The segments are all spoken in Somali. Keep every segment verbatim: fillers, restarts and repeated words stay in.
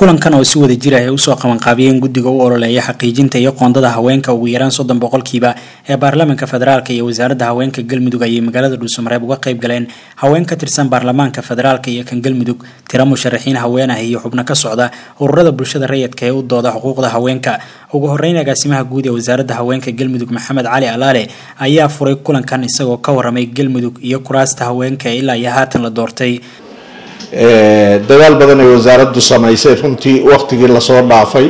kulankan oo si wada jir ah u soo qaban qaabiyeen guddiga u ololeeya xaqiijinta iyo qoondada haweenka ugu yaraan soddon boqolkiiba ee baarlamaanka federaalka iyo wasaaradda haweenka galmudug ay magaalada Dhuusamareeb uga qayb galeen haween ka tirsan baarlamaanka federaalka iyo kan galmudug tiro musharaxiin haween ah iyo xubno ka socda ururada bulshada rayidka ee u dooda xuquuqda haweenka ugu horeyn agaasimaha guud ee wasaaradda haweenka galmudug Maxamed Cali Alaale ayaa furay kulankan isagoo ka waramay galmudug iyo kuraasta haweenka ilaa iyo haatan la doortay ee dadaal badan ay wasaaraddu samaysay runtii waqtigii la soo dhaafay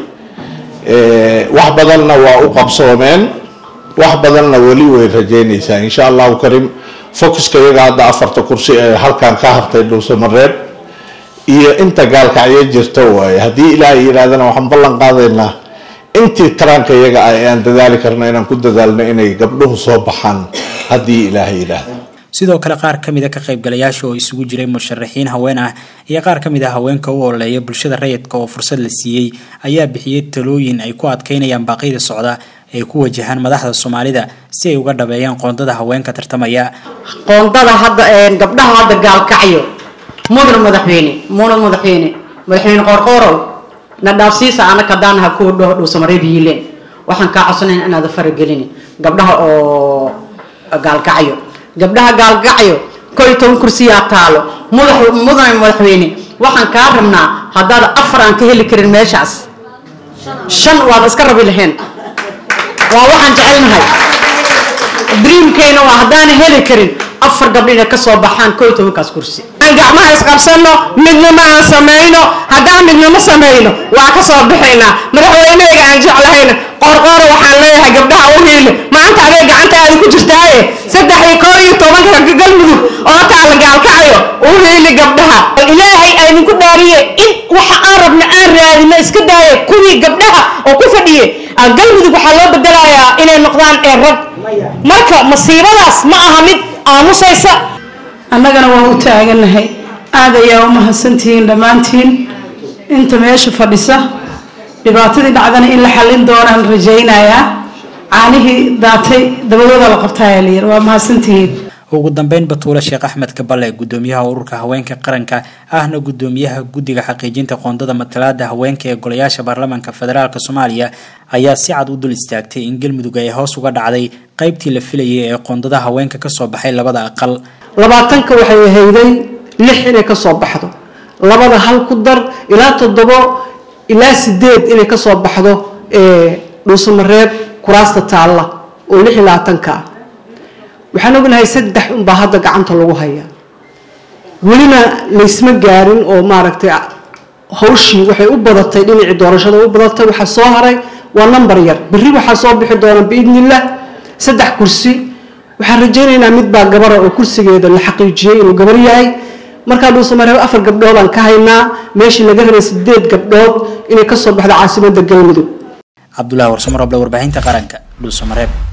ee wax badanna waa u qabsoomeen wax badanna wali way rajeynaysaa insha Allah karim focuska iyaga hadda afarta kursi ee halkan ka hartay Dhuusamareeb iyo inta gaalkacyo jirto way hadii ilaahay yiraahdana waxaan ballan qaadaynaa intii taranka iyaga aan dadaali karno inaan ku dadaalno inay gabdhuhu soo baxaan hadii ilaahay yiraahdo sidoo kale qaar kamid ah ka qaybgalayaasha oo isugu jiray musharaxiin haween ah iyo qaar kamid ah haweenka u ololeeya bulshada rayidka oo fursad la siiyay ayaa bixiyay talooyin ay ku adkeynayaan baaqyada socda ay ku wajahan madaxda Soomaalida si ay uga dhabeeyaan qoondada haweenka tartamaya qoondada hadda ee gabdhaha hadda gaalkacyo mudan madaxweyne mudan madaxweyne madaxweyne qorqoro nadaafsiisa ana ka daan ha ku dhoo Dhuusamareeb yiileen waxaan ka codsanayn inaad faragelin gabdhaha oo gaalkacyo gabdhaha gaalgacyo koy toban kursi yaa taalo madax mudan madaxweyne waxaan ka rabnaa hadda afar aan ka heli karin meeshaas shan waa iska rabi lahayn waa waxaan jecelnahay dreamkeena waa hadaan heli karin afar gabdho ka soo baxaan koy toban kaas kursi aan gacmaha isqabsano midnimo aan sameeyno hadaan midnimo sameeyno waa ka soo bixinaa madaxweyneyga aan jeclahayn qorqoro waxaan leeyahay gabdhaha u heeli maanta adeeg gacantaada ku jirtaaye saddex iyo toban ka galmudug oo taala gaalkacyo u heeli gabdhaha ilaahay ay idinku dhaariye in waxa aan rabna aan raadino iska daaye kuwii gabdhaha oo ku fadhiye galmudug waxa loo bedelayaa inay noqdaan ee rag marka masiibadaas ma aha mid aamusaysa annagana waa u taaganahay aad ayaa u mahadsantihiin dhammaantiin inta meesha fadhisa dhibaatadii dhacdana in la xallin doonaan rajaynayaa caanihii daatay dabadooda la qabtaaya liir waa mahadsantihiin ugu dambeyn Batuula Sheekh Axmed Kaballe gudoomiyaha ururka haweenka qaranka ahna gudoomiyaha guddiga xaqiijinta qoondada matalaada haweenka ee golayaasha baarlamaanka federaalka Soomaaliya ayaa si cad u dul istaagtay in galmudug ay hoos uga dhacday qaybtii la filayay ee qoondada haweenka ka soo baxay labada aqal labaatanka waxay hayday lix inay ka soo baxdo labada hal ku dar ilaa toddoba ilaa sideed inay ka soo baxdo ee Dhuusamareeb kuraasta taalla oo lix iyo labaatanka waxaan ognahay saddex un baa hadda gacanta lagu hayaa welina laysma gaarin oo maaragtay hawshii waxay u badatay dhinacii doorashada u badatay waxa soo haray waa number yar berri waxa soo bixi doona biidnillah saddex kursi waxaan rajaynaynaa mid baa gabar oo kursigeeda la xaqiijiyay inuu gabar yahay marka Dhuusamareeb afar gabdhood aan ka haynaa meeshii laga rabay sideed gabdhood inay ka soo baxdo caasimadda galmudug Cabdullaahi Warsamar warbaahinta qaranka Dhuusamareeb.